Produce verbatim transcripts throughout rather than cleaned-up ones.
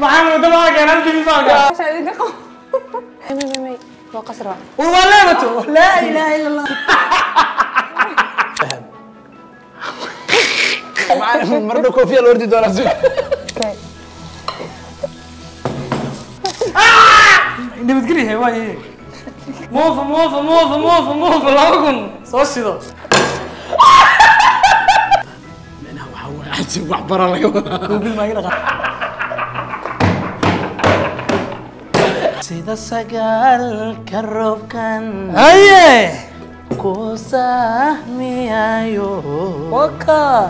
محمد دماغك انا عندي دماغك عشان يدقق مي مي مي هو قصر والله لا اله الا الله مرة كوفية الوردي دور أزوج. اوكي. أنت بتقولي هي واي. موف موف موف موف موف لا أكون صوصي ذا. أنا هو هو عجيب وحبر الله. قبل ما يقرأ. سيدا سجال كروب كان. أيه. كوسا ميايو. وكا.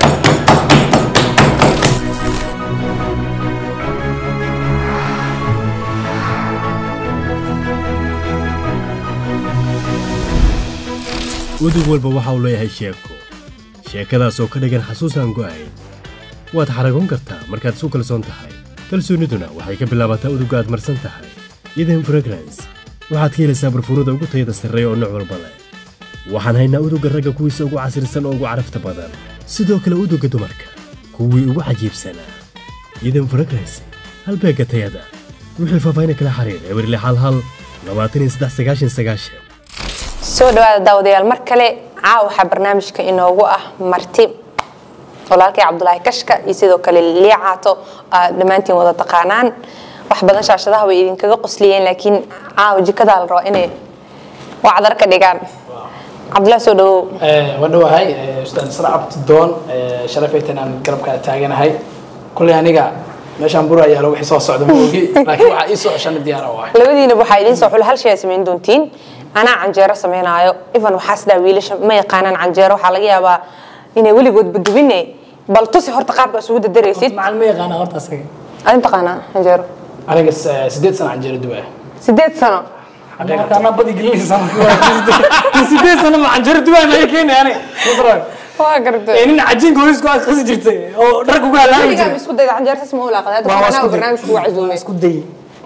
udug walba waxa uu leeyahay sheeko sheekadaas oo ka dhigan xasuusan go'ay waad xaragoon kartaa markaad soo kalsoon tahay kalsooniduna waxay ka bilaabataa udug aad marsan tahay idan fragrance waxaad ka helaysaa barfuurada ugu tayada sarreeya oo nooc walba leh waxaan haynaa udugga ragga kuwiisa ugu casrisan oo ugu carafta badan sidoo kale udugga dumarka kuwii ugu cajiibsanaa idan fragrance halbeegga tayada wixii faahfaahin kala xiriir eberle hal hal labaatan iyo saddex sagaashan sagaashan soo dhawaada daawadayaal mar kale caaw waxa barnaamijka inoogu ah marti walaalkay Cabdullaahi Kashka iyo sidoo kale Liicaato dhamaantiin wada taqaanaan wax badan shaashadaha way idin kaga qosliyeen laakiin caaw jikada la rabo inay wacdar ka dhigaan Cabdullaahi soo dhaw ee wadhawahay ustaad Sara Abdidoon ee sharafaytan aan garabka taaganahay kulli aniga meeshan buru ayaa lagu xisoo socdo moogi laakiin waxa ii soo ceshan diyaar ah waay labadiina waxa idin soo xul hal shay sameyn doontiin أنا عنجرة سمينايو إيفان وحاسدا ويلش ما يقانن عنجرة وحلاقي أبا إنه ولي قد بدويني بل تصي هرت قاب سود الدريسيت مع المية قانا هرت أسرع أنت قانا عنجرة أنا قص سديت سنة عنجرة دواء سديت سنة حقيقة أنا بدي قليل سنة سديت سنة مع عنجرة دواء ما يكين يعني مصر واقرت يعني عجين كويس كويس خزي جرتي أو دركوا قال لا يجي بس كده عنجرة اسمه ولا قناة أنا برنامج هو عزومي اسكت دي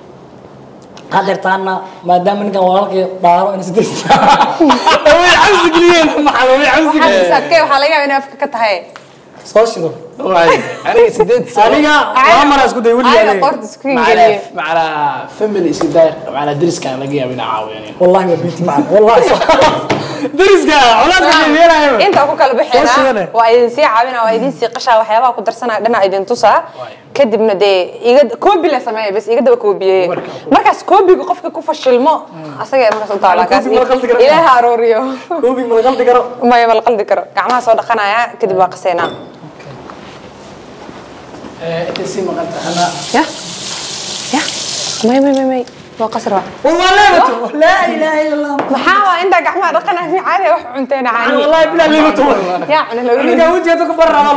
هذا تانا ما دام إنك والله بارو أنا سديت هو يحمس قليل ما هو يحمس قليل حمس كيف حلاقي أنا أفكك هاي صوش ذا أنا سديت أنا ما مرة اسكت دي ولي أنا قرط سكين مع قليل مع فاميلي سداير مع درس كان لقيها بين عاو يعني والله ما بنتي معك والله درس كان ولا تقولي أنت أقول كله بحنا وأيدين سي عابنا وأيدين سي قشة وحياة وأقول درسنا لنا أيدين توسا كدبنا ده يجد كوبي لا سماه بس يجد كوبي مركز كوبي وقفك كوفا شلمو أصلا مركز طالع كاس إلها روريو كوبي من الغلط كرو ما يبغى الغلط كرو كعمها صار دخلنا يا كدب قصينا أنت سيما قلت أنا يا يا ما ما ما ما ما قصر والله لا لا إله إلا الله محاوى أنت كعمها دخلنا في عالي وح عنتنا عالي والله بلا لي بتقول يا أنا لو أنا جاوز جاتك برا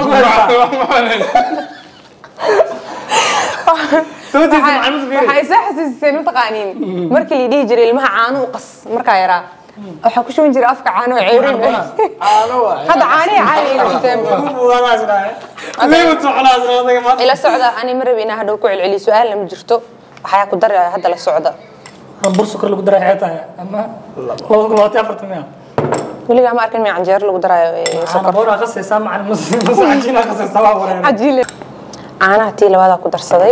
سودي معلومات غير waxay saxsiiseen taqaaniin markii la dhigi jiray ilmaha caano u qas marka yara waxa ku shubin jiray afka caano ceerin caano hada caani caani ila intaan ليه بتوحنا أصلاً ما ila socda ani marab ina hadhow ku celceli su'aal lama jirto waxa ku daray hada la socda بور سكر lagu daray xeetaa ama laba kilo afartan miya waliga ma arkin ma canjeer lagu daray sokor bor qasaysa ma muslim masajina qasaysa waa wareer ajile ana tii labada ku darsaday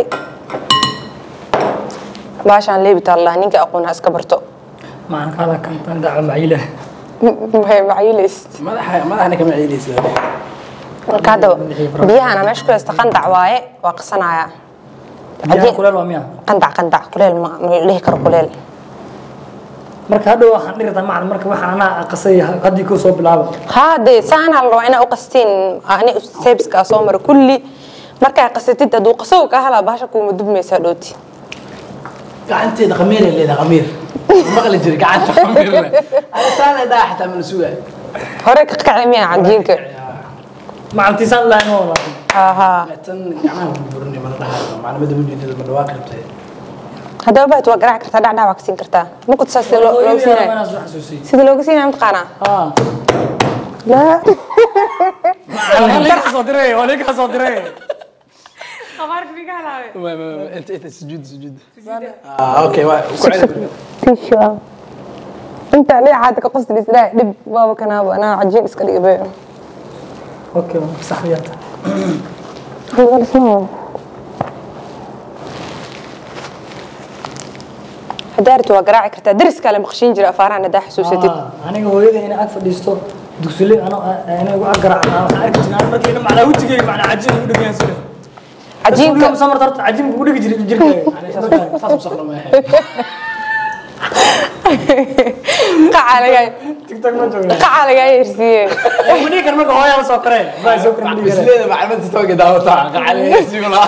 baashan leebita allah ninka aqoon iska barto ما أنا كان كان دعوة معيلة ما معيلست ما ده ما ده أنا كمان عيلي سيدا كادو بيها أنا مش كويس تقندع واي وقصنايا بيها كلال ومياه قندع قندع كلال ما ليه كر كلال مرك هذا هو حنير طمع مرك واحد أنا قصي قد يكون صوب لعبة هذا سان الله أنا أقصتين أنا سيبس كأسومر كلي مرك قصتي تدو قصوك أهلا باشا كوم دب مسادوتي قعنت ده غمير اللي ده غمير ما قال جري قعنت غمير أنا سنة ده حتى من سوق هوريك كعلمية عجينك مع امتثال لا نور ها لكن أنا برني من ده معنا بدو من جديد من واقع بتاعي هذا بقى توقع كرتا دعنا واكسين كرتا ما كنت ساسي لو لو سينا سيد لو سينا متقانا آه لا وليك صدري وليك صدري خبرك بيك هلاوي ما ما أنت أنت سجود سجود آه أوكي واي تيشو أنت ليه عادك قصد الإسراء دب بابا كان أنا عجين إسكالي بيه أوكي صحيح هذا اسمه hadaartu waa garaaci kartaa dariska la maqshin jira afaarana daa xasuusatid aniga hooyada inay ag fadhiisto dugsiile ana inay ugu garaaca waxa arki jirnaa markii macnaa wajigay macnaa cajiin ugu dhagaan sida cajiinka samar tarta cajiin ugu dhigi jiray jirkaaga saas u saqno ma ahay qacalaga tiktok ma joogna qacalaga yersiye wani kan marka hooyada soo kareen baa soo kareen bisleeda macluumaad tiktok daawata qacalaga yersiye la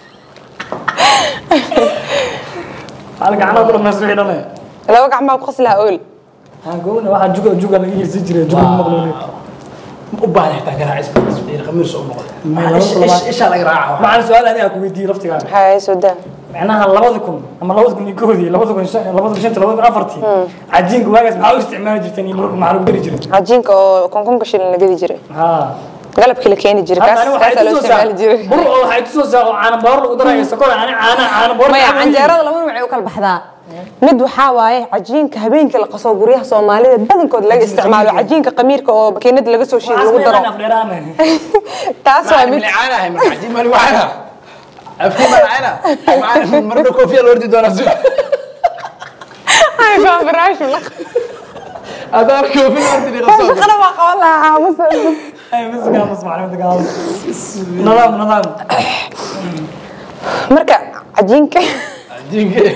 hal gacmo kula masriix dhanay laba gacmo ku qosla ool aan goona waxa juga juga laga yersi jiray juga maqluulay u baahan tahay garaacis bisleeda khamiir soo noqday isha laga raaco macna su'aal adiga ku weydiiyay laftiga hay soo معناها لبض كم أما لبض كم يكودي لبض كم لبض كم شنت لبض كم أفرتي عجين كواجس معه استعمال جرتني مرق معروف دري جري عجين كو كم كم كشيل نجدي جري ها قلب كله كيني جري كاس كاس لو استعمال جري برو حيتسوس أنا بار قدرة يسكر أنا أنا أنا بار ما عن جراد لما نوعي وكل بحذا مد وحاواي عجين كهبين كلا قصوبريها صومالية بدن كود لاقي استعماله عجين كقمير كو بكيند لقى سوشي القدرة تاسو من العانة هي من عجين مالي وعانة أفهم العانة معنا مرة كوفية الوردي دونا زوج هاي فاهم براش ولا هذا كوفية الوردي غصوب أنا ما قولها عامس أي بس قام اسمع أنا متقال نظام نظام مركا عجينك عجينك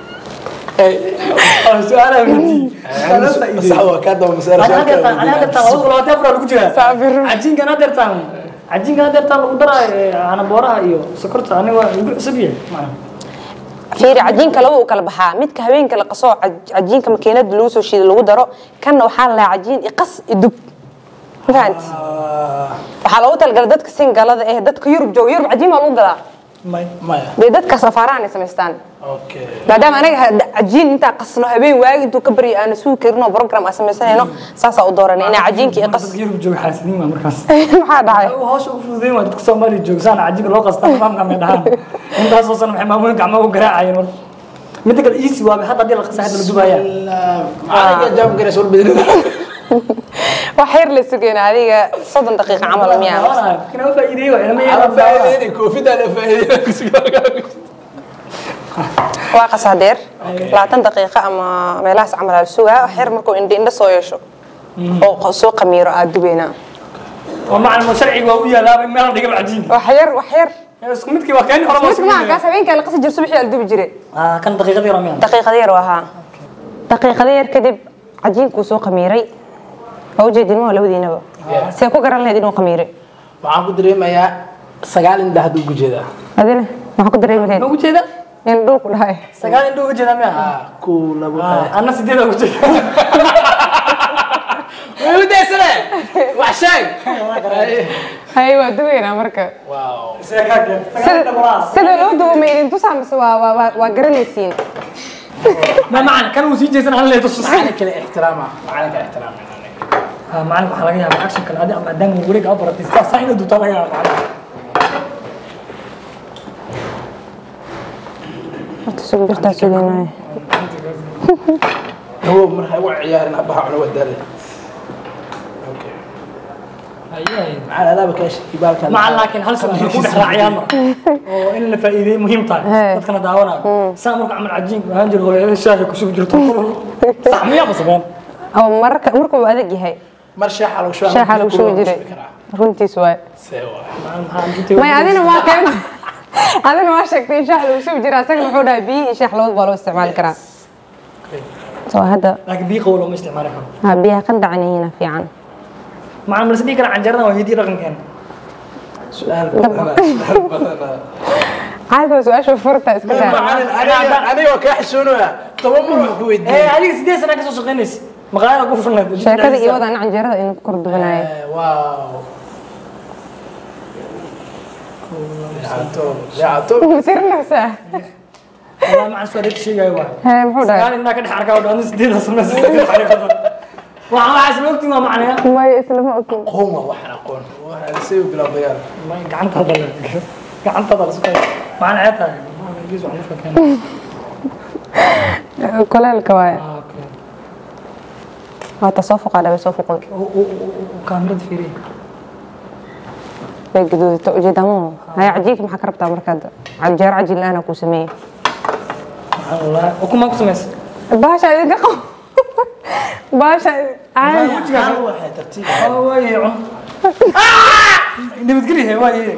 سؤال مني صحوة كذا ومسألة أنا قلت أنا قلت أقول لا تفرق الوجه صابر عجين كنا درتان عجين كنا درتان القدرة أنا بورها إيو سكرت أنا ويقول سبيه معنا فيري عجين كلو وكل بحا ميت كهوين كلا قصو عجين كمكينات دلوس وشي لو درو كان وحال لا عجين يقص يدب فهمت وحالوت الجلدات كسين جلده إيه دتك يورب جو يورب عجين ما لو جلا ما ما بدتك سفراني سمستان أوكي maadaama anaga cajiin inta qasno habeen waagi intuu ka bari aan suu kirno program asmaysanayno saasa u dooranay ina cajiinki qas yurub joog xaasiniin ma markaas maxaa dhacay hawsha u fududeyn waa dadka Soomaali joogsan cajiinka loo qasta fahamka ma dhahan intaas oo san maxay maamulka gacmaha u garaacayeen war mid kale easy waa hadda hadii la qasa hadda la dubaya aniga jaam gareys wal bidin waxyar la sugeena adiga soddon daqiiqo camal miyaa kana faa'iideey waa ilmaha faa'iideey koofida la faa'iideey waa qasadeer labaatan daqiiqo ama meelahaas camal la sugaa xir markuu indha indha soo yeesho oo soo qamiiro aad dubeena oo macna sharciga waa u yaalaa meel dhiga cajiin waxyar waxyar isku midkii waa keen hore ma ma kaas habeenka la qasi jir subaxii la dubi jiray ah kan daqiiqadii ramiyaan daqiiqadii yar waa daqiiqadii yar kadib cajiinku soo qamiiray oo jeedin waa labadiinaba si ku garan lahayd inuu qamiiray waxaan ku dareemayaa sagaal indha haduu ku jeedaa adina waxaan ku dareemayaa ugu jeeda in dhulku dhahay sagaal indho ugu jeeda miya ku labo ana sideed ugu jeeda wuu deesane wax sheeg hay waa duweena marka waaw sida loo duumay intu saamse waa waa waa garanaysiin ما معنى كانوا يجي يسنا هلا يتصل معنا كلا احترامه معنا كلا احترام ها معنا حلقة يا أكشن كلا هذا أما دم يقولك أبرة تسا ساينة دوتا لها معنا تسوق برتا سوينا هو مرة هو عيارنا أبها على وداري أوكي أيه معنا لا بكاش يبالك مع لكن هل سنة يكون راعيان وإن الفائدة مهم طيب تذكرنا دعونا سامرك عمل عجين وهنجر هو الشاهي كشوف جرتو صح مية بصبان أو مرة مركب وأدق هاي مر شاح على وشو شاح على وشو جري رنتي سواء سوا ما يعدينا ما كان هذا ما شكتين شاح على وشو جري أسأل محونا بي شاح لود بالو استعمال كرا سو هذا لكن بي قولوا ما استعمالكم ها بيها قندعني هنا في عن مع المرسلين كان عن جرنا وهيدي رقم كان سؤال هذا سؤال شوف فرطة اسكتها أنا أنا وكاح شنو طبعا مو بودي إيه هذه سدية سنة كسر شقينيس مغاير أقول فلنا شركة إيوة أنا عن جرد إنه كرد بناي واو يا عطوب يا عطوب مسير نفسه والله مع سؤالك شيء جاي واحد هاي محودا يعني إنك حركة ودان سدية سنة سدية حركة وعلى عسل وقتي ما معناه ما يسلم أوكي قومة وحنا قوم وحنا نسوي بلا ضيار ما قعنت هذا قعنت هذا سكر معنا عيتها ما نجيز وعلى فكان كل الكوايا آه أوكي ما تصفق على بيصفق وكاميرا فيري بيجدوا توجد مو هاي عجيك ما حكربتها مركز عجار عجل أنا كوسمية والله وكم أقسم بس باشا إذا قو باشا عادي أنا واحد ترتيب هو يعم إني بتقولي هو يه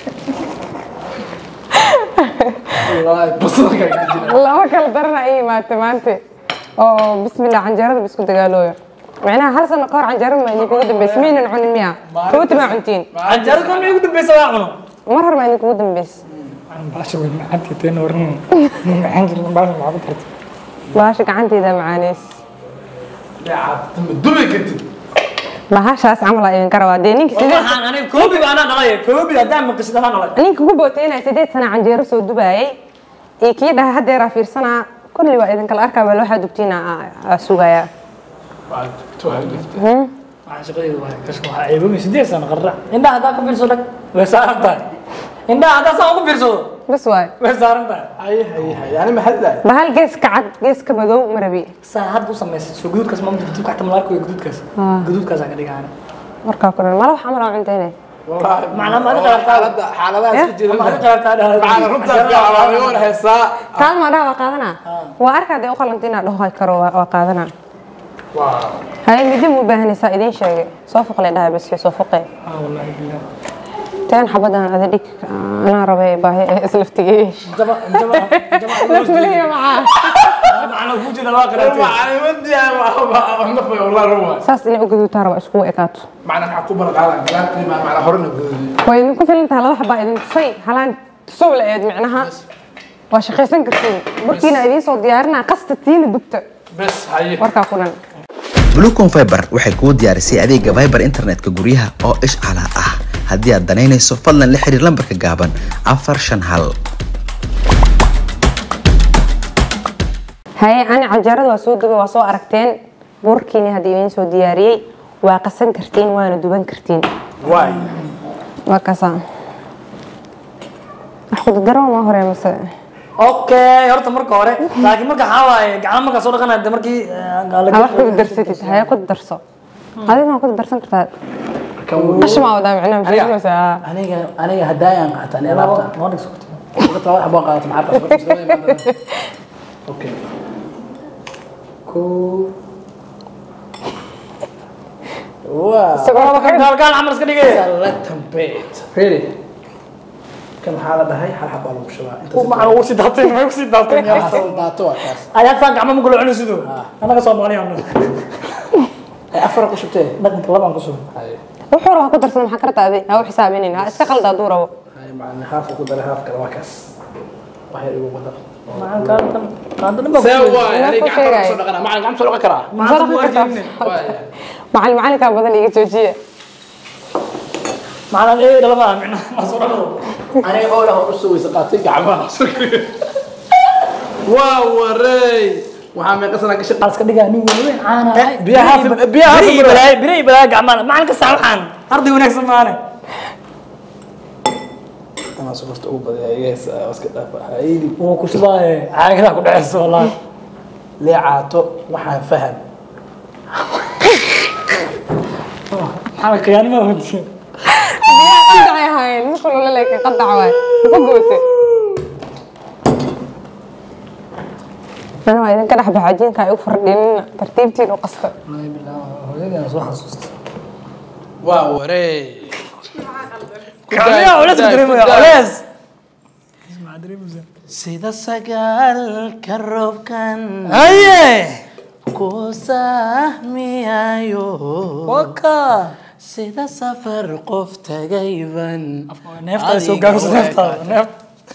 والله بصرك الله ما كان درنا أي ما تمانتي أو بسم الله عن جرد بس كنت قالوا معناها هل سنة قار عن جرد ما ينك ودن بس مين عن المياه كوت ما عنتين عن جرد كم يقدم بس واعمله مرة ما ينك ودن بس عن باشا وين عندي تين ورن عندي باشا ما عبد باشا عندي ذا معانيس يا عبد دمي كنت bahashaas camal ay idin karawaa dee ninka sidee waxaan aniga koobi baana dhalay koobi hadaan ma qisada dhalay ninka ku booteenay sideed sano canjeero soo dubayay ee kii dhahay hadeera fiirsana kulli waa idin kala arkaa bal waxa dugtiina sugaya waa tuhay waxaan shaqadii waa kashka waxa ay bumi sideed sano qarra indhaha hadaa ku fiirso dhag way saaranta indhaha hadaa soo ku fiirso bas waay way saaranta hay hay hay yani ma hadda bahal gees ka cad gees ka madow marabi saacad u sameysay soo gududkaas ma muddo ka xataa malaarku gududkaas gududkaas aan ka dhigaan marka ku dhan mala wax amal aan cuntaynay والله macna ma adiga xaalada xaaladaha isku jira ma adiga qaartaa macna runta fiican haysaa taan ma dhawa qaadana waa arkaa de u qalantina dhahay karo waa qaadana waa hay midi mu baahanaysa idin sheegay soo fuqle dhahay bas soo fuqay ah wallahi billah taan xabadan ada dhig ana rabay baahi islaftigay jaba jaba jaba nafliya macaa macna ku jira waa qaraatay macna wadii ama nafay والله ruwa saas inay u guduutaa raba isku ekaato macna waxa ku balqaadan galaantii ma macna horna guduudi way idinku filan tahay laba xabaa idin tusay halaan tusoo la eed macnaha waa shaqaysan kartiin markiina idin soo diyaarinaa qastatiina dugta bas hay warka ku dhan Bluecom Fiber waxay kuu diyaarisay adeega Fiber internetka guryaha oo ishcaala ah haddii aad danaynayso fadlan la xiriir lambarka gaaban afar shan hal hay ana canjeerada waa soo dubay waa soo aragteen burkiina hadii idin soo diyaariyay waa qasan kartiin waana duban kartiin waay waa kasa waxu daro ma hore mase okay horta marka hore laakiin marka xawaaye gacan marka soo dhaqanay markii wax ku darsatid hay ku darso adiga ku darsan kartaa qashma wada macna mashruusa aniga aniga hadayaan qaatan ilaabta ma dhigso waqti wax baan qaadan ma arka okay ko waa sabab ka galgal amal iska dhigay salatan bait really kan xaalad ahay hal xabaa lagu shubaa oo ma lagu sii daatay ma ku sii daatay inta soo daato waa kaas ayaa san gacmo ma galo cunay sidoo anaga Soomaaliya ay afar ku shubtay dhaqanka labaan ku shubay hay wuxuu raax ku darsan maxaa kartaa adi ha u xisaabinayna iska qalda duurabo hay macna haaf ku daray haaf kale waa kaas waxay ugu badar macaan ka tan qaandan ba سوى يعني قاعد soo dhaqana macna gacmo soo dhaqan karaa macaan ku arkin macallin macallinka badan iga joojiye macaan ee dhalama macna ma soo dhaqo aniga oo la hor soo weysa qaatay gacmaha waa waray waxaa meeqasana ka shaqo iska dhigaa nin weyn caana ay biyaha biyaha biray biray biray gacmaha macaan ka saxan arday wanaagsan maana أنا صرت أوبا يا يس أسكت هايدي oo ku subaaye caagada ku dhacayso wallahi ليه عاتو waxaan faham xal qiyaani ma hubsi qadacay hayn muxuu la leeyahay qadac waay ku gootay أنا إذا كان حب حاجين كاي أفردين ترتيبتي لو قصة wallahi billaah hooyadii soo xasuusta waa waray كاميرا ولا تدريمو يا علاز اسمع دريمو زين sida sagaalka roobkan هاي ku sahmiyayo وكا sida safar qof tagayban نفتا سو غاوس نفتا نفت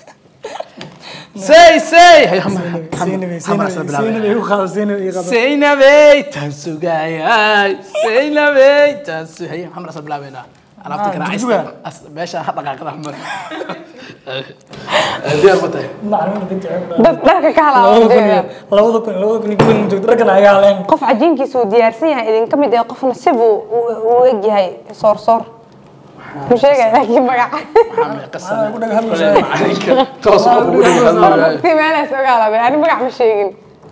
say say سينبي سينبي سينبي يو خاو سينبي يغضب سينبي تنسوغاي سينبي تنسو هي محمد رسول الله بينا انا افتكر عايز باشا حط دقائق احمر دير متى معلومه بنت dad dharka ka halaaday labada kun labada kun kun joogto ragana ay haleen qof cajiinkiisu diyaarsan yahay idin kamid ah qofna sibu u eg yahay soor soor ku sheegay laakiin magaca قسم عليك توصف ابو في meelaas ogaalabay ani magac ma sheegin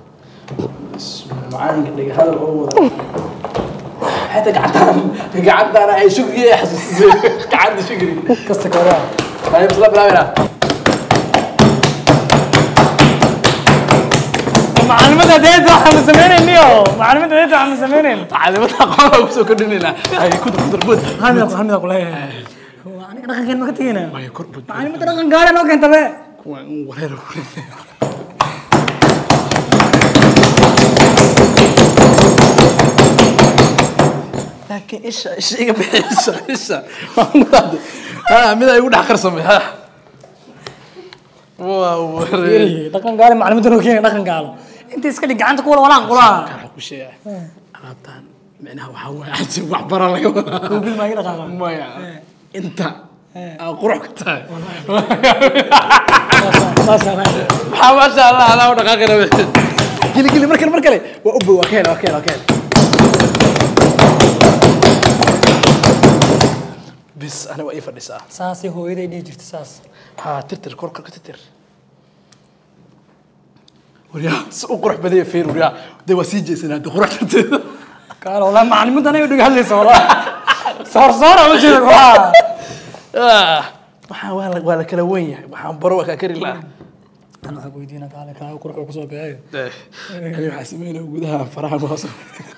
معاك اللي هذا هو حتى قعدت قعدت انا اي شقري احسس قعدت شقري قصتك وراها هاي بس لا بلا معلمتها ديت واحنا مسمينين نيو معلمتها ديت واحنا مسمينين تعلمتها قوة وسو كدنينا هاي كنت كنت بود هذا هذا أقول هي أنا كده كان مكتينا ما يكون بود معلمتها كان قارن أو كنت بقى وريرو لكن إيش إيش إيه بإيش إيش ها مين يقول آخر سمي ها واو وريري كان قارن معلمتها كده كان قالوا أنت إسكالي قاعد تقول ولا نقولها كل شيء أنا معناها وحوي عجيب وحبر لك وبيل ما يقدر قال ما يا أنت قروح كتاي ما شاء الله ما شاء الله أنا ولا غير قلي قلي مركل مركل وأبو وكيل وكيل وكيل بس أنا وقف النساء ساسي هو إذا يجي جرت ساس ها تتر كور كور تتر وريا سوق قروح بدي فين وريا ده وسيجي سنة قروح تتر قالوا لا معلمتها أنا يقول لي صورة صور صورة وش يقول آه waxaan waa la waa la kala weyn yahay waxaan baro waa ka kari lahaa أنا waxaan weydiinaa kaale kaa qurux ku soo bixay ani waxaan sameynaa gudaha faraha ma hoos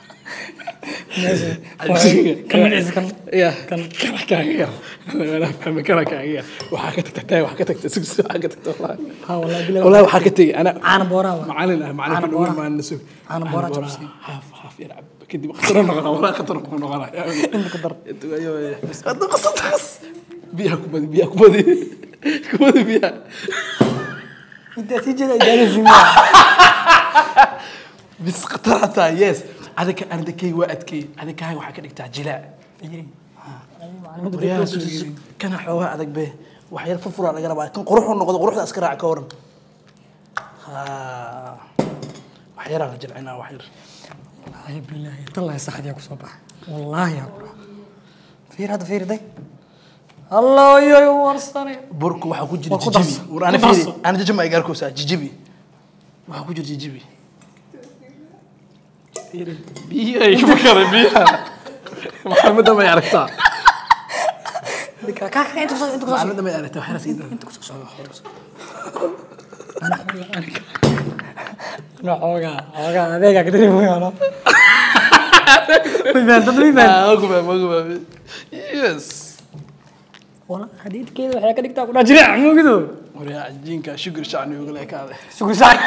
kan magaciisa kan ya kan kana kaaga ana fahmi kana kaaga waxaa ka tagtay waxaa ka tagtay sugsi waxaa ka tagtay wallahi ha wallahi bilaa wallahi waxaa ka tagay ana aan booraa macallin ah macallin ugu maan nasug aan booraa jabsi haaf haaf yalcab kadib khasara noqona wala khatar noqona inta ku dar inta ayo hada qasad qas biyaha ku badi biyaha ku badi ku badi biyaha inta si jeeda idaala zima bis qatarata yes adaka ardakay waa adkay adaka hay waxa ka dhigtaa jilaa kana xoogaa adag be wax yar furfura laga rabaa kan quruxu noqdo quruxda iska raac ka waran ha wax yar la jilcinaa wax yar ay billahi tallahi saxdiya ku soo bax wallahi ya qura fiir hada fiir day الله يا ورساني بركو waxa ku jira jijibi war ana fiiri ana jijima ay gaarko saa jijibi waxa ku jira jijibi biyo ay ku kara biyo maxamed ma yarta dika ka ka inta inta maxamed ma yarta waxa rasiid inta ku soo ana ana no oga oga adeega ka diri mooyo no wiiban dad wiiban ah oga oga yes والله حديد كذا وحياة كذا تاكل أجرع مو كذا وريا عجينك شجر شعني يقول لك هذا شو ساي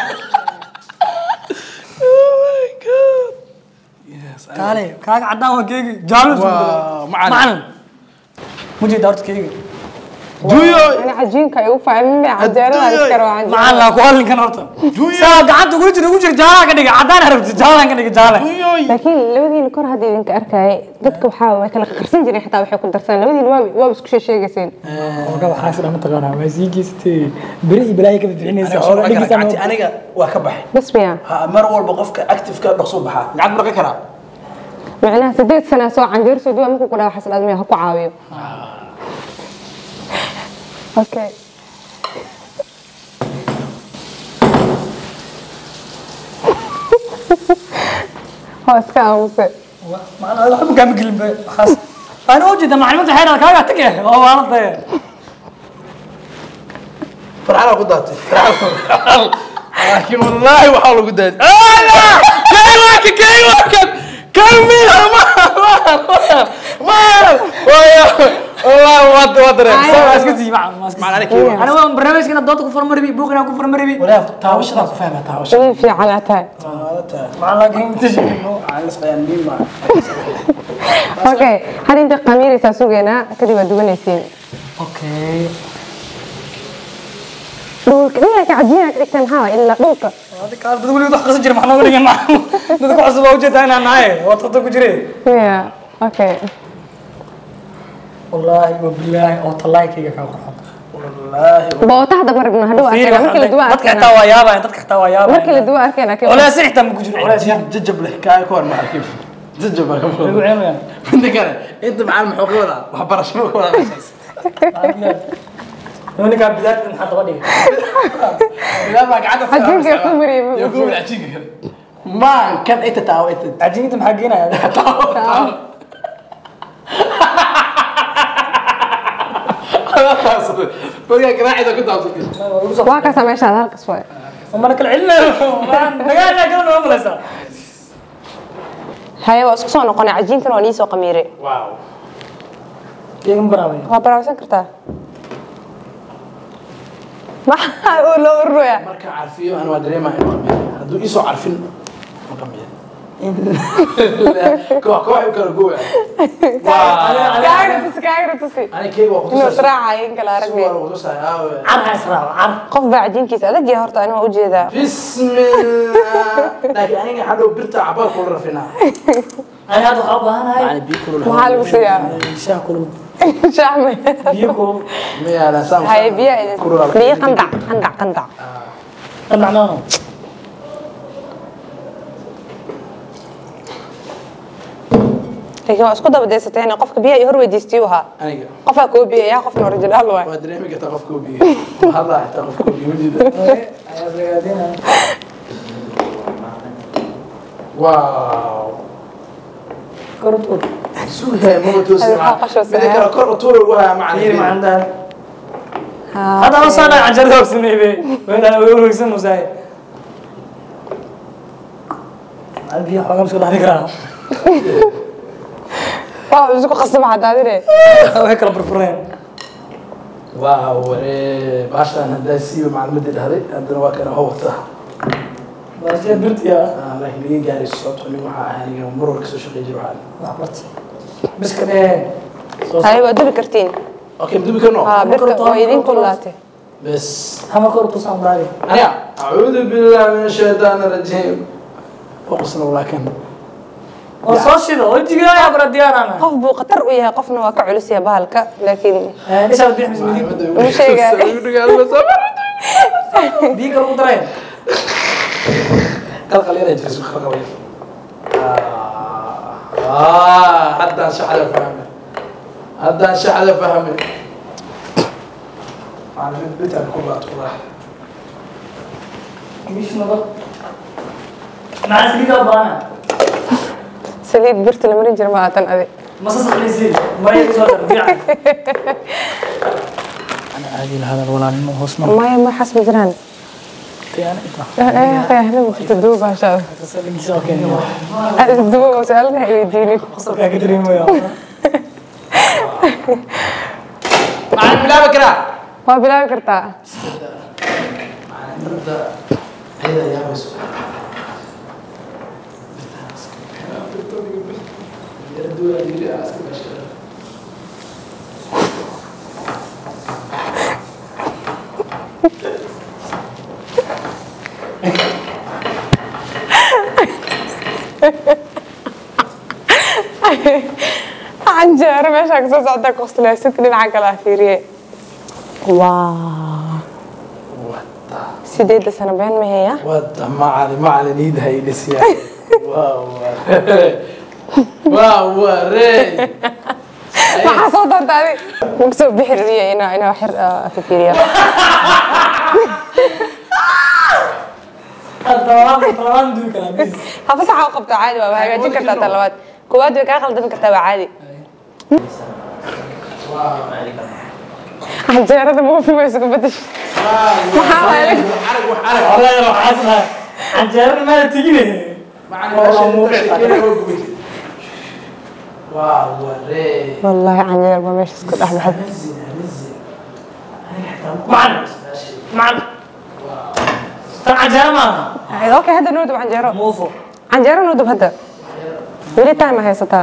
oh my god yes كالي كاك عدنا كيكي جالس معنا معنا مجي دارت كيكي جويو أنا عجينك يوفى أمي عجيرة أذكر وعجينة معنا لا كوال اللي كان رطب سا قعدت تقول لي تقول لي جالا كذا عدنا عرفت جالا كذا جالا لكن لودي الكره هذه إنك أركاي dadka waxa way kala qarsan jireen xitaa waxay ku darsan labadii waabi waa isku sheegayeen oga waxa sida ma taqaana way sii geystay bari bilaay ka bixinaysa oo aniga aniga waa ka baxay bas miya ha mar walba qofka active ka dhaqso baxa lacag marka kara macnaha sideed sano soo canjeer soo duwa markuu ku dhaw xasal admiya ha ku caawiyo okay هاسكا أوسع. ما أنا أحب كم كلمة خاص. أنا وجد معلومات حيرة كذا تكه هو والله. فرحان قدرتي. فرحان. لكن والله وحاول قدرتي. آه لا. كاي واحد كاي واحد. كمل ما ما ما. ويا والله واد وادري. ماسك زي مع ماسك. مع أنا كيف. أنا وين برنامج كنا دوت كفر مربي بوكنا كفر مربي. ولا تاوش لا فاهمة تاوش. إيه في علاتها. علاتها. مع لكن تجي. على صيان مين ما. أوكي هذه أنت قميري ساسوجنا كذي بدون يسين. أوكي. دول كذي لك عجينة كذي تنهار إلا دولك. هذا كار تقول لي ضحك سجل معنا ولا جماعة. تقول حسب وجهت أنا ناي وتطلع كجري. يا أوكي. والله وبالله وطلعي كي كاكو. والله. بوتها ده مرة هدوء أكيد ممكن الدواء أكيد. تدك حتى ويابا تدك حتى ويابا. ممكن الدواء أكيد أكيد. ولا سرحت من كجري ولا سرحت. ججب الحكاية كون ما كيف. ججب ما كم. يقول عينه يعني. عندك أنا أنت مع المحوق ولا وحبرش مو ولا أساس. هوني كان بداية من حد غني. لا ما قاعد عجينك يكون مريب. يقول عجينك ما كان أنت تاو أنت. عجينك محقينها يا تاو تاو. خلاص. بقول لك راعي إذا كنت عاوزك. واقع سامع شهر هالقصة. وما ناكل علنا نقال ناكل ما ملسا هاي waa isku soo noqonay cajiinkan waa niisoo qamiire waaw كيف براوي waa baraawsan kartaa maxaa uu loo ruya marka carfiyo aan waa dareemaa inuu qamiyo hadduu isoo carfin ma qamiyo koox koox u kala gooya kaaga tusi kaaga tusi ani kayga waa inuu israaca in kala aragay waa ku tusay aawe عرها إسراء عر qof baa cajiinkiisa adag yahay horta aniga u jeedaa bismillah laakiin aniga hadhow birta cabaar kula rafinaa أنا هذا خابة أنا هاي yani biyo kulul maxaa lagu siiyaa شاه كله shaxme بيكو miyaa la saam hay biyo biyo qandac qandac qandac طلعناه laakiin waa isku daba daysateen qofka biyaha iyo hor weydiistii wahaa aniga qofaa koo biyayaa qofna original waay waa dareemi kartaa qofka u biyo hadda xitaa qofka u biyo wajida waaw كرتون suuhay mama toosi Waxaa qasho mida kale kor u tuuro ugu haya كثير ما macna عندها هذا ما صار عن جرد أقسم به وين أنا بقول لك سمو ساي أبي حاجة مسكت على فكرة waa isku qasab hadaadine هيك رب الفرين waaw waree baashaan haddaa siiba maclumadii dhahday haddana waa kana howta بس جاب بنت يا laakiin laga gaaray sababtoo nin waxaa ahaa aniga mar walba kasoo shaqeey jiro waxaan عبرتي بس كده hay waa dubi kartiin okay mdubi karno ها birta waa idin kulaatay bes هم كرتون صام داري aniga acuudu billahi min ashaytaan arajiim foqusna walaakin وصوشي ذا وجهي يا برا ديار أنا qof buu khatar u yahay qofna waa ka culus yahay bahalka laakiin ليش أبدي أحمس مديك ديك القدرين قلقل يا رجل قلقل آه حتى شحذا فهمي حتى شحذا فهمي أنا من بيت الكبات والله مش نضل مع سليك أبانا saliid birta la marin jira ma aatan adi ما صصق لي سيد ما يصير رجع أنا عادي هذا الولا إنه هو maya ma xasbi jiraan يعني إنت ahlan jirta duuba hashaa تسلم ساكن duuba saalna weydiinin قصر كا كدري ما يا معنا بلا بكرة waa bilaabi kartaa معنا نبدأ هذا يا بس canjeero meeshaa kasoo socda qosleysid dhinaca kala fiiriye waa sideedda sano been maheya وده ما علي ما علي نيد هاي نسيا واو واو ري maxaa soo doonta adi makusoo bixi rabiya inaa inaa xir fiiriya الطلبان الطلبان دول كلام بس hafasaxa u qabtaa caadi waa hagaajin kartaa tan labaad koowaad way kaa khaldami kartaa waa caadi canjeerada muufi way isugu bedeshay maxaa waaye حرق وحرق والله يا حسنا عن جارنا ما تجيني والله مو واو ري wallaahi canjeer baa meesha isku dhex baxay معنا معنا طلع جامعة okay hadda noo dub canjeero موفو canjeero noo dub hadda weli time haysataa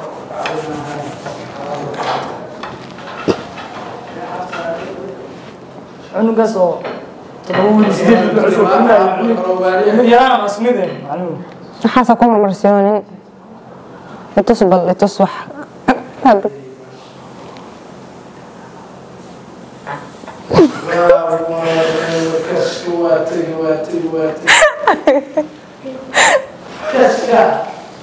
عنو قصو تقول سيدي بالعشو كنا يا أنا مسميده معلوم maxaasa ku marmarsiyoonin itus bal itus wax كشك واتي واتي واتي كشك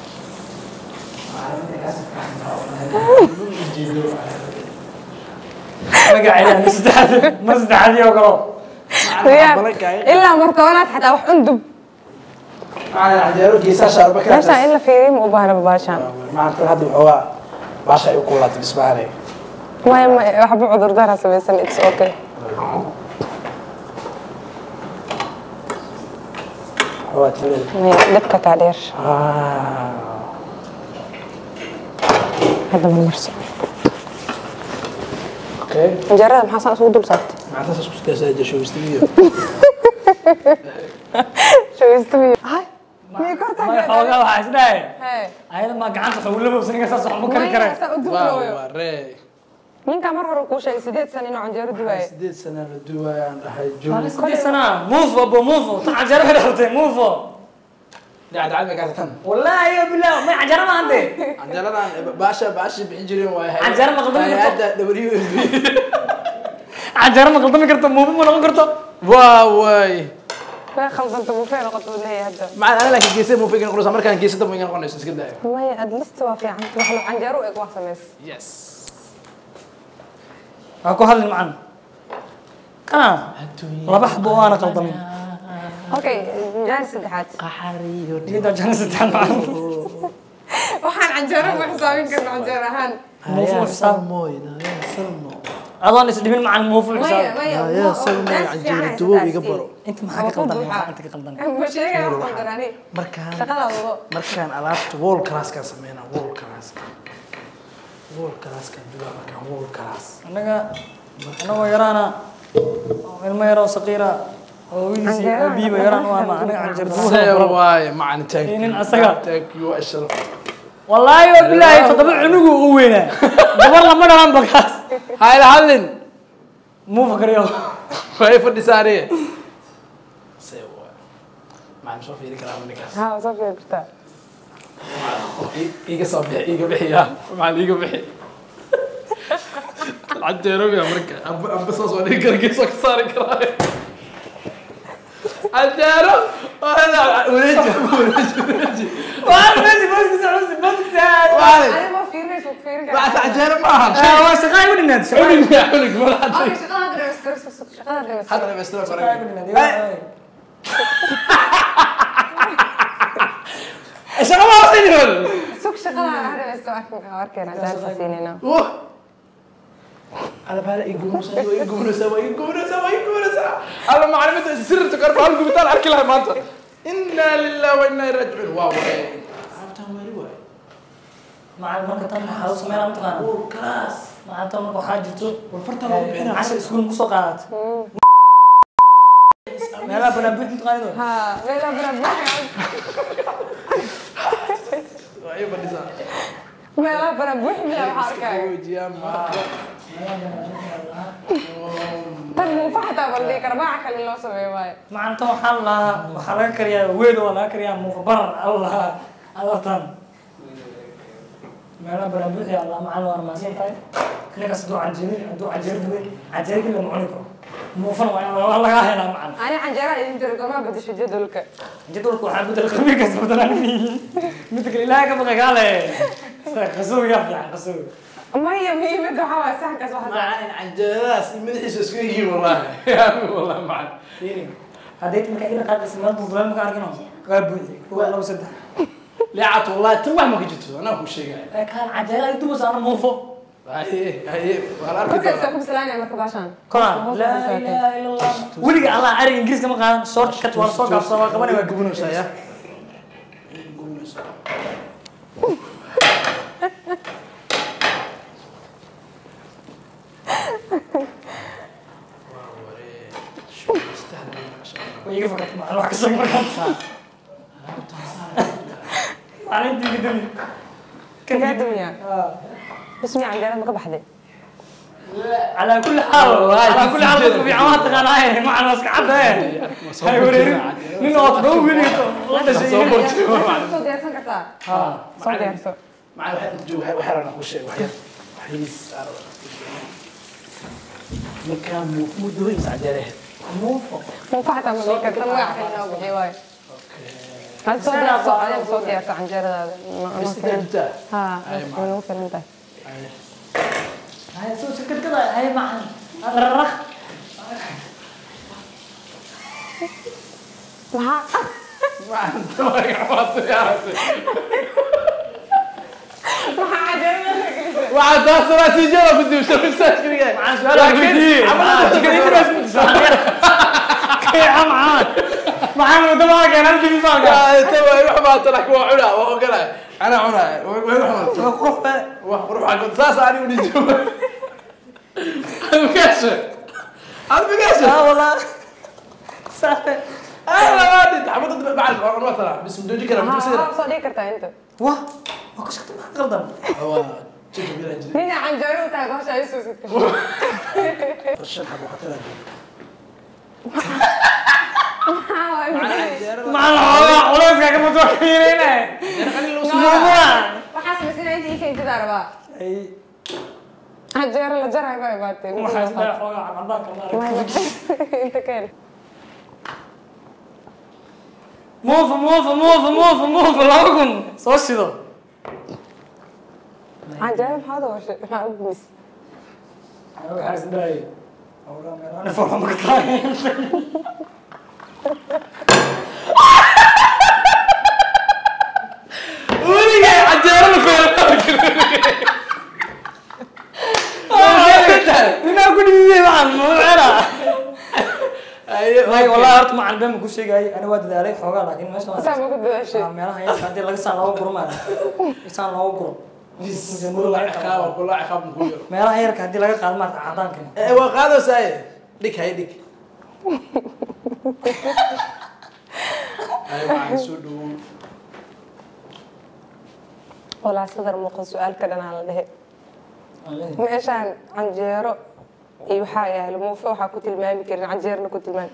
ما قاعد مستحد مستحد يا قرو ilaa markoonaad xataa wax undub معنا عجيرو جيسا شاربة كلا meeshaan in la fiiriyo ma u baahna babaashaan ما أنت هذا هو باشا يقول لا تسمع عليه maya ma waxba cudurdaar ha samaysan it's okay حوات ليه مaya dabka kaa dheer آه hadda ma marso أوكي canjeerada maxaa saan isugu dul saartay مع أساس كنت أساعد شو يستوي shawistamiyo hay miyay korta ما يحوقها وحاسدها hee هاي ما قعدت أقول له بس إنك أساس ما كان كره saa u waa dublooyo waa ree ninka mar hore kuu sheegay sideed sano inuu canjeero duwaayo سديد سنة الدواء عند هاي جو كل سنة موفو أبو موفو تعال جرب هذا موفو قاعد عالمك قاعد تم والله يا بالله ما عجرة ما عندي عندنا باشا باشا بحجرين واي عجرة ما قدمت هذا دوريو عجرة ما قدمت كرت موفو ما نقول كرت واي baa khaldanta buufee noqoto uu leeyahay hadda مع انا لكن جيسي مو فيكن قرصه markaan geesada ma inaan qonayso iska daay maya at least waa fiican wax la canjeero u eg wax sameys yes أكو هذا المعنى أنا ربح بوانا قلدمين okay jaan saddexaad qaxariyo إذا جالس تتعامل waxaan canjeero ma xisaabin karno canjeero ahaan موفو حساب mooyda ya salmo أظن يسلمين مع الموفو maya حساب maya يا salmo canjeero dubo iga baro أنت ما حكي قلدمين أنت قلدمين ma sheegay wax qaldanani markaan shaqada wado markaan alaabta wall class ka sameeyna wall class wall class ka duba markaan wall class أنا أنا ويرانا الماء يرى صغيرة ويسي أبيبة يرانا وما أنا عن جرد واي معنى تانك إنن أسقى. تانك يو اشرف والله وبالله تطبع عنقه ووينه قبل لما نرى بكاس هاي الحلن مو فكر يلا هاي فدي ساريه سيوا ما نشوف في كلام نكاس ha soo fiirta iga soo bixi iga bixiya macal iga bixi cadeero ya marka amba soo soo dhigi kara geeso ka saari karaa cadeero wala walaji walaji وانا ماشي بس بس بس ساعة wala ani ma fiirinayso ku fiirin waa karaa cadeero ma aha هو شغال يقول الناس شغال xulin ya xulin wala okay shaqada dhameystir shaqada dhameystir hada ma istira يقول faray الناس ايش انا ما اصير sug shaqada aan dhameystir arkeena jaan siinayna واه على بالي يقوموا يقوموا سوا يقوموا سوا يقوموا سوا على معلومات سر تقرب على القبطان على كلها ما إنا لله وإنا إليه راجعون واو عرفتها وين واي مع المركة حاول سميرة متقنة كلاس مع تمرك وحاجته والفرطة لو بحنا عشر سكون مسوقات ميلا بنا بنت متقنة ha meela barabuuxi أيوة بالنسبة meela barabuuxi mila waxa arkaayo وجيا ما tan muufa xataa baldhigi kara maaca kale in loo sameeyo waayo مع أنت وحال لها وحال كريا ويد ولا كريا مخبر الله الله تان ميلا بنا بنت يا الله مع الوار ما سنتاي كنا كسدوا عن جميل عندو عن جرد وين عن جرد اللي معونكم مو فن والله هنا معنا ani canjeera idin jiro gama bedesho jadwalka جدولك وحاب بدل الخميس كسب بدل مثل لا كم قال قصوي يا يعني قصوي maya muhiimada waxaa waay saxankaas waxa معنا عن جلاس من إيش سكوي والله يا والله معنا هديت مكاين قاعد اسمه بوبلان مكاركنه قابودي هو الله سده لا عط والله تروح ما كنت أنا أقول شيء كان عجله يدوس انا موفو هاي هاي والله markaas أركض ku bislaanaya marka baashaan كنا لا اله الا الله ولي الله اري انجليز كما قال شورت كات ولا سوق سوق قبل ما قبلوا سايا ويجي فقط مع الواحد كسر مركان انا انت قدامي kagaa dumiya bismi canjeera ma ka baxday على كل حال على كل حال في عواتق انا هاي مع الناس قاعده هاي وريني من اطبو ويلي والله شيء soo diyaarsan kartaa ها soo diyaarso مع الواحد جو وحرنا كل شيء وحيد حيس مكان مدوي سعجره موفو muufa xataa ma dhigi karta magaca kale inoo bixiyo waayo hada soo diyaarso adiga soo diyaarso canjeeradaada بس انت ha way nagu filan tahay هاي سو سكت كذا هاي مع الرخ maxaa ما انت ما يعرف يا راسي maxaa canjeerada gelisa واحد اصلا سجله بدي وش مستشفى مع سؤال كثير عملت كذا بس كيف معاك محمد ده معك انا الجيم معك انت روح ما ترك وعنا وقلا انا عنا روح بقى روح على القصاص انا ودي جو المكسر هذا بقاسه اه والله سهل انا ما ادري حمد بعد ما ترى بس بدي كده بدي ها صديقتها انت واه ما كنت غلطان هو شوف بلا جري هنا عن جارو تاع غوش اي سوسك فرشت حبه حتى مع العلا ولا اسكا كم متوكلين هنا وحاسب سنة انت كنت تدربا اي عن جارو لا جرى باي باتي ما حاسب حوجا عن عندك انت كان موف موف موف موف موف لا اكون صوشيدو عن جارو هذا وش ما بس انا حاسس داي اولا انا فرحان مقطعين ولي عجيرنا في انا اقول لي ما معنا اي والله هرت مع البام كل شيء جاي انا واد دالي خوغا لكن ما شاء الله سامو كنت داشي meelaha ay hadii laga saan loo guro ma isaan loo guro والله عقاب والله عقاب مقول meelaha yarka hadii laga qaado ma cadaanka ee waa qaado saay dhig hay dhig ay ma soo dhow ولا صدر موقع سؤال كذا أنا على ده ماشان عن جيرو أيوة حاجة لما فوق كنت المامي كرنا عن جيرنا كنت المامي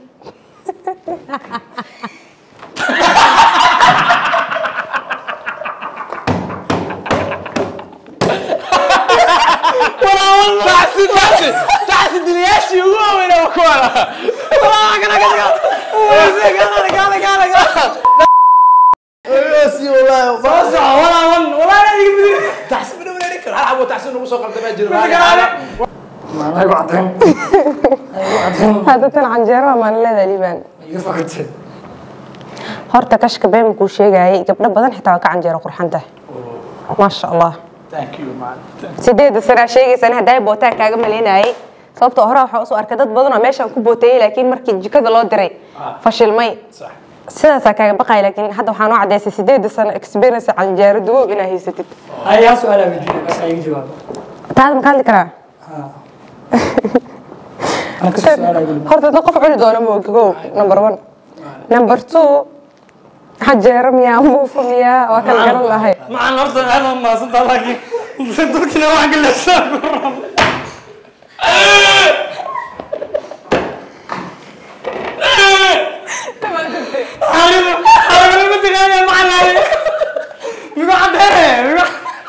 تعسي تعسي تعسي دلياشي هو وين وكوالا والله كذا كذا كذا كذا كذا كذا ياسي والله صوص ولا ون ولا نجيب تحسب انه ولا نكر العب وتحسب انه وصل قدام جيرو ما انا يقعدين يقعدين هذا كان عن جيرو ما لا ليبان يفكت horta kashka been ku sheegay gabdho badan xitaa ka can jeero qurxanta ma sha Allah thank you man sideed sano sheegaysan haday bootaa kaaga maleynay sababtoo hore waxa soo arkay dad badan oo meeshan ku bootay laakiin markii jikada loo diray fashilmay صح sidaas kaaga baqay laakiin hadda waxaan u cadeysay sideed sano experience can jeero duwo inaa haysatid ay yaa su'aal aan weydiinay bas ay jawaab taad ma kali karaa ana ka su'aal ay weydiinay horta qof culi doona ma ogow number one number two حجر ميا موف ميا وكل قرن لهاي مع الأرض أنا ما صدق لكن صدق كنا ما قلنا السالفة حرام حرام ما تغني معنا يقعد هنا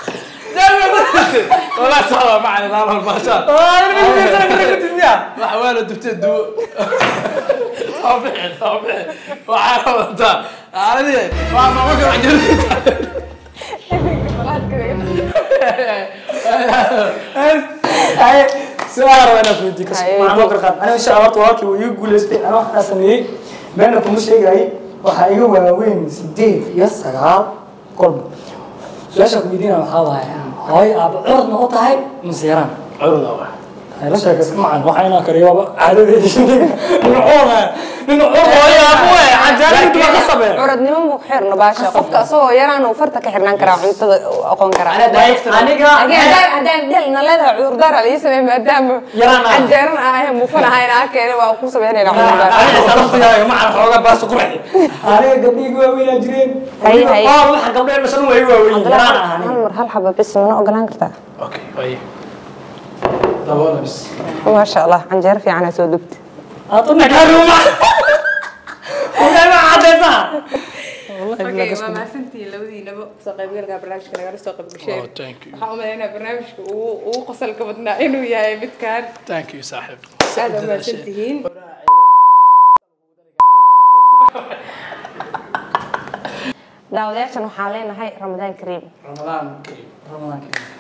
ولا سوا معنا لا لا ما شاء أنا بدي أسألك كنت فيها وحوالي دفتر دو طبيعي طبيعي وعارف انت عادي ما ما ممكن عجل هاي سؤال وانا في ديك ما ما قرقان انا ان شاء الله توالكي ويقول لي انا واحد سنه بينكم مش شيء waxa iga waaweyn sideed iyo sagaal qolb su'aasha ku weydiina waxa waaye hooy aab curdna u tahay masiiran curda waa la sheekay macaan waxayna kariyo caadadeedii nuucooda nuucooda hooy aab way cajaaradu ma qasabeen curadnimo mu xirno baasha qofka asoo yaraan uu farta ka xirnaan karaa cuntada aqoon karaa aniga hadaan hadaan dhalna leedahay cudur dar la ismay maadaama cajaran ah mu fanahay inaa keenay waa ku sameynayna aniga sababtayda macaan xooga baas qurxi aniga gabdhiga waaweyn jireen hay hay oo waxa gabdhaha shan way waaweyn yaraan ah hal mar hal xaba bis ma ogolaan kartaa اوكي طيب دابا بس ما شاء الله عنجر في عنا سو دبت اعطونا كروما ولا عادتها اوكي ما سنتي لودي نبو سoo qayb galka barnaamijka naga soo qayb gashay oh thank you waxa u maleynaa barnaamijka uu uu qosol ka badnaa inuu yahay midkaan thank you saaxib aad ma santihiin daawadayaashan waxaan leenahay ramadaan kariim رمضان كريم رمضان كريم